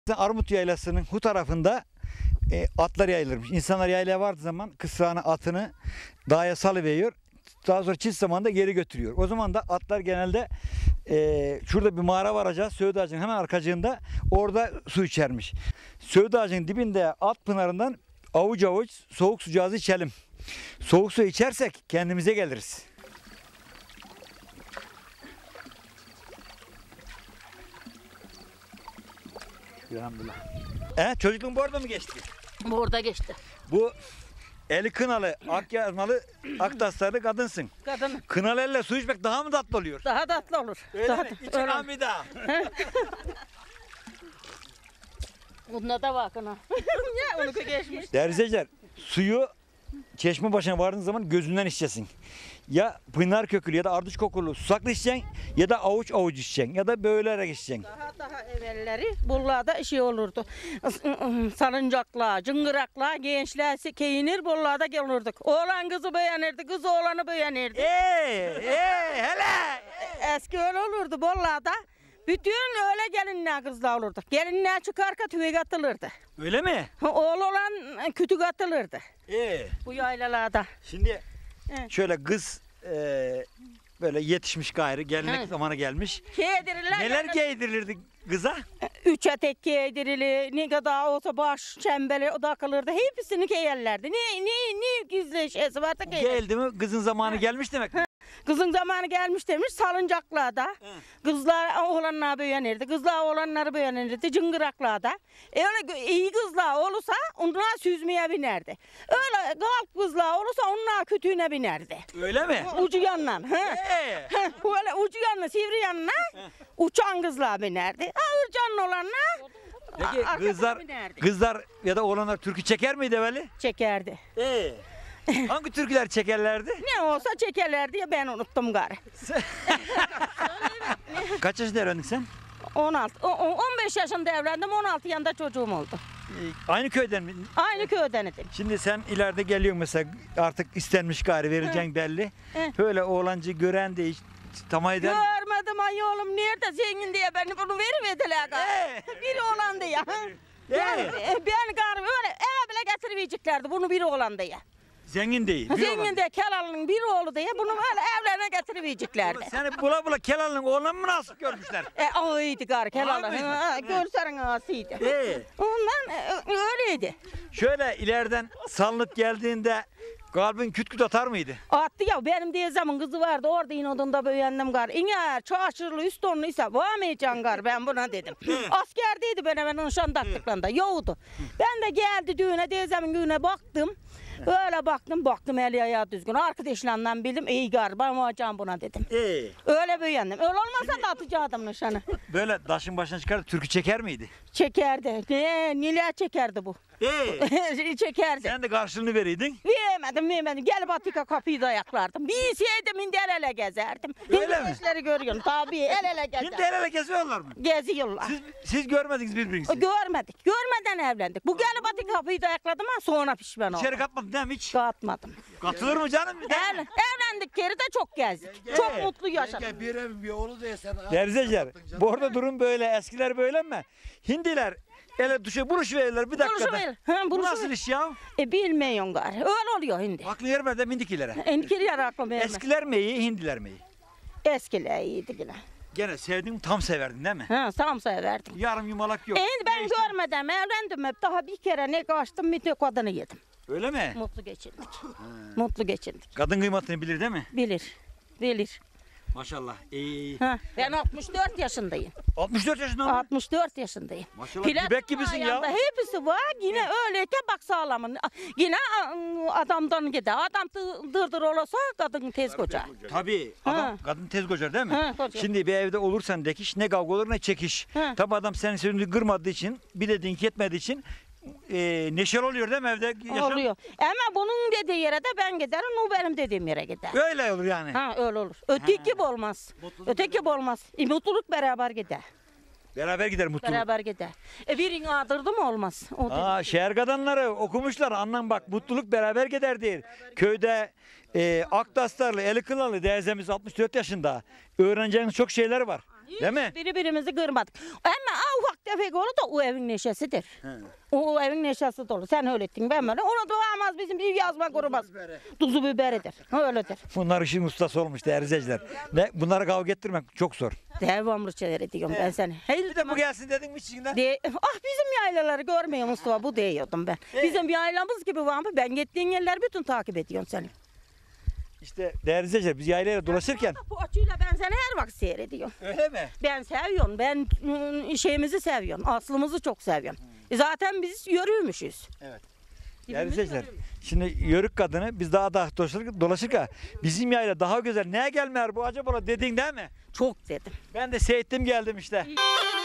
Armut Yaylası'nın bu tarafında atlar yayılırmış. İnsanlar yaylaya vardığı zaman kısrağını, atını dağa salıveriyor. Daha sonra çift zamanda geri götürüyor. O zaman da atlar genelde şurada bir mağara varacağız. Söğüt ağacının hemen arkacığında orada su içermiş. Söğüt ağacının dibinde at pınarından avuç avuç soğuk sucağızı içelim. Soğuk su içersek kendimize geliriz. Elhamdülillah. Çocukluğun bu arada mı geçti? Burada geçti. Bu eli kınalı, ak yazmalı, ak taslarlı kadınsın. Kadın Kınalı elle su içmek daha mı tatlı oluyor? daha tatlı olur. Öyle Daha mi? da- İçin öyle. abi daha. Bunda da bakın ha. Ya onu geçmiş. Değerli izleyiciler, suyu çeşme başına vardığın zaman gözünden içeceksin. Ya pınar kökülü ya da ardıç kokulu susaklı içeceksin ya da avuç avuç içeceksin ya da böğülerek içeceksin. Daha evvelleri buralarda şey olurdu. Salıncakla, cıngırakla gençler keyinir buralarda gelirdik. Oğlan kızı beğenirdi, kız oğlanı beğenirdi. Hele! Eski öyle olurdu buralarda. Bütün öyle gelinler kızlar olurdu. Gelinler çıkarka tüvek atılırdı. Öyle mi? Oğul olan kütük atılırdı. Bu yaylalarda. Şimdi Evet. şöyle kız böyle yetişmiş gayrı gelinlik Evet. zamanı gelmiş. Giydirirler. Neler giydirilirdi kıza? Üç etek giydirilir, ne kadar olsa baş, çembeli o da kalırdı. Hepsini giyerlerdi. Ne gizli şeysi varsa giyerlerdi. Geldi mi kızın zamanı gelmiş demek mi? Kızın zamanı gelmiş demiş salıncaklarda. Kızlar oğlanlar beğenirdi. Kızlar oğlanları beğenirdi. Cıngıraklarda. Öyle iyi kızlar olursa onlar süzmeye binerdi. Öyle kalp kızlar olursa onlar kütüğüne binerdi. Öyle mi? Ucu yandan. Böyle ucu yanına, sivri yanına uçan kızlar binerdi. Ağır canlı olanlar Peki arkasına binerdi. kızlar ya da oğlanlar türkü çeker miydi evveli? Çekerdi. Hangi türküler çekerlerdi? Ne olsa çekerlerdi ya ben unuttum gari. Kaç yaşında evlendin sen? 16, 15 yaşında evlendim, 16 yaşında çocuğum oldu. Aynı köyden mi? Aynı köyden idim. Şimdi sen ileride geliyorsun mesela artık istenmiş gari verileceğin belli. Böyle oğlancı gören de hiç tamam eder. Görmedim ay oğlum nerede zengin diye beni bunu vermediler gari. Biri olan diye. Ben gari öyle eve bile getirmeyeceklerdi bunu biri olan diye. Zengin değil. Zengin diye Kelal'ın bir oğlu diye bunu böyle evlerine getirmeyeceklerdi. Seni bula bula Kelal'ın oğlan mı nasıl görmüşler? Oydu gari Kelal'ın. Görserin ağasıydı. Ondan öyleydi. Şöyle ileriden salınıp geldiğinde kalbin küt küt atar mıydı? Attı ya benim teyzemin kızı vardı orada inodunda beğendim gar. İner çarşırlı üst onluysa varmayacaksın gar ben buna dedim. Askerdeydi ben hemen nişan taktıklarında yoğdu. Ben de geldi düğüne teyzemin düğüne baktım. Öyle baktım eli ayağı düzgün. Arkadaşlarından bildim iyi gar ben varacağım buna dedim. Öyle beğendim. Öyle olmasa da atacaktım nişanı. Böyle taşın başına çıkarıp türkü çeker miydi? Çekerdi. Neler çekerdi bu. Çekerdi. Sen de karşılığını veriydin. Vermedim. Gelip Atika kapıyı da ayaklardım. Bir şeydim indi el ele gezerdim. Öyle mi? Gençleri görüyorsun tabii el ele gezerdim. Şimdi el ele geziyorlar mı? Geziyorlar. Siz görmediniz birbirinizi. Görmedik. Görmeden evlendik. Bu gelip Atika kapıyı da ayakladım ama sonra pişman oldum. İçeri katmadın değil mi hiç? Katmadım. Katılır mı canım? Evlendik geri de çok gezdik. Çok mutlu yaşadık. Bir evin bir oğlu diye sen. Derzeciler, bu arada durum böyle. Eskiler böyle mi? Hindiler ele düşe buluşuverirler bir dakikada. Bu Buluşuver. nasıl iş ya? Bilmiyorum gari. Öyle oluyor hindi. Aklı yermeden mindikilere. Enkiler aklım vermez. Eskiler mi iyi, hindiler mi iyi? Eskiler iyiydi yine. Gene sevdin tam severdin değil mi? Tam severdim. Yarım yumalak yok. Ben görmedim, evlendim hep. Daha bir kere ne kaçtım, bir tek kadını yedim. Öyle mi? Mutlu geçirdik. Mutlu geçirdik. Kadın kıymetini bilir değil mi? Bilir. Maşallah. Ben 64 yaşındayım. 64 yaşında mı? 64 yaşındayım. Maşallah, Platin bebek gibisin ya. ayağında Hepsi var. Yine öyleyken bak sağlamın. Yine adamdan gider. Adam dırdır olursa kadın tez kocar. Tabii. Adam, kadın tez kocar değil mi? Kocar. Şimdi bir evde olursan dekiş ne kavga olur ne çekiş. Tabii adam senin sözünü kırmadığı için, bir dediğin yetmediği için neşeli oluyor değil mi evde? Yaşam? Oluyor. Ama bunun dediği yere de ben giderim, o benim dediğim yere gider. Öyle olur yani. Öyle olur. Öteki gibi olmaz. Öteki gibi olmaz. Mutluluk beraber gider. Beraber gider mutluluk. Beraber gider. Birini adırdı mı olmaz. Şehir kadınları okumuşlar. Anlam bak mutluluk beraber gider diyor. Köyde Aktaslarlı, Eli Kınalı teyzemiz 64 yaşında. Öğreneceğiniz çok şeyler var. Değil mi? Birbirimizi kırmadık. Ama ufak tefek olur da o evin neşesidir. O evin neşesi dolu. Sen öyle ettin ben böyle. Onu doğamaz bizim bir yazma kurumaz. Tuzu biberidir. Öyledir. Bunlar işin ustası olmuş değerli izleyiciler. Ne, bunlara kavga ettirmek çok zor. Devamlı şeyler ediyorum ben seni. Bir de bu gelsin dedin mi içinden? Bizim yaylaları görmüyor Mustafa bu diyordum ben. Bizim yaylamız gibi var mı? Ben gittiğin yerler bütün takip ediyorum seni. İşte değerli izleyiciler biz yaylayla dolaşırken. Bu açıyla ben seni her vakit seyrediyorum. Öyle mi? Ben seviyorum. Ben şeyimizi seviyorum. Aslımızı çok seviyorum. Zaten biz yürüymüşüz. Evet. Değerli izleyiciler, şimdi yörük kadını biz daha dolaşırken bizim yayla daha güzel. Neye gelmer bu acaba dediğin değil mi? Çok dedim. Ben de seyrettim geldim işte.